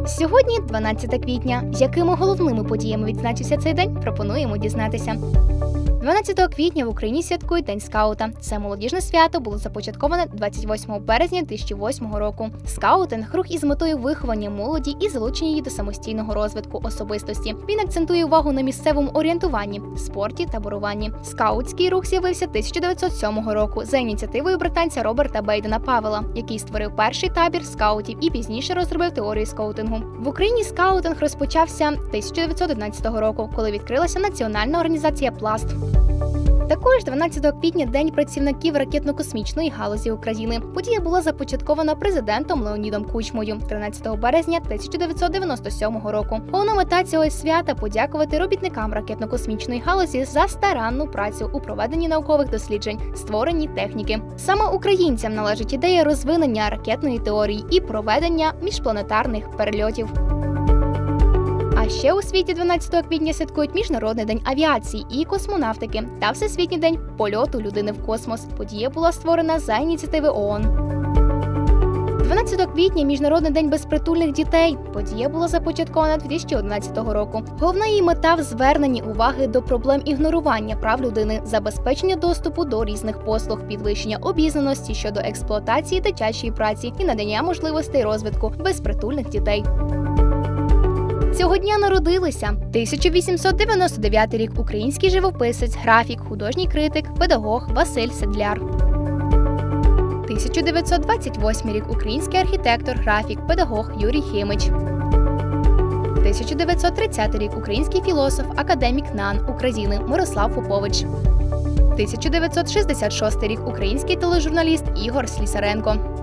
Сьогодні 12 квітня. Якими головними подіями відзначився цей день, пропонуємо дізнатися. 12 квітня в Україні святкують День скаута. Це молодіжне свято було започатковане 28 березня 2008 року. Скаутинг – рух із метою виховання молоді і залучення її до самостійного розвитку особистості. Він акцентує увагу на місцевому орієнтуванні, спорті та буруванні. Скаутський рух з'явився 1907 року за ініціативою британця Роберта Бейдена Павела, який створив перший табір скаутів і пізніше розробив теорію скаутингу. В Україні скаутинг розпочався 1911 року, коли відкрилася Національна організація «Пласт». Також 12 квітня – День працівників ракетно-космічної галузі України. Подія була започаткована президентом Леонідом Кучмою 13 березня 1997 року. Головна мета цього свята – подякувати робітникам ракетно-космічної галузі за старанну працю у проведенні наукових досліджень, створенні техніки. Саме українцям належить ідея розвинення ракетної теорії і проведення міжпланетарних перельотів. А ще у світі 12 квітня святкують Міжнародний день авіації і космонавтики та Всесвітній день польоту людини в космос. Подія була створена за ініціативи ООН. 12 квітня – Міжнародний день безпритульних дітей. Подія була започаткована 2011 року. Головна її мета – в зверненні уваги до проблем ігнорування прав людини, забезпечення доступу до різних послуг, підвищення обізнаності щодо експлуатації дитячої праці і надання можливостей розвитку безпритульних дітей. Цього дня народилися 1899 рік український живописець, графік, художній критик, педагог Василь Седляр. 1928 рік український архітектор, графік, педагог Юрій Химич. 1930 рік український філософ, академік НАН України Мирослав Попович. 1966 рік український тележурналіст Ігор Слісаренко.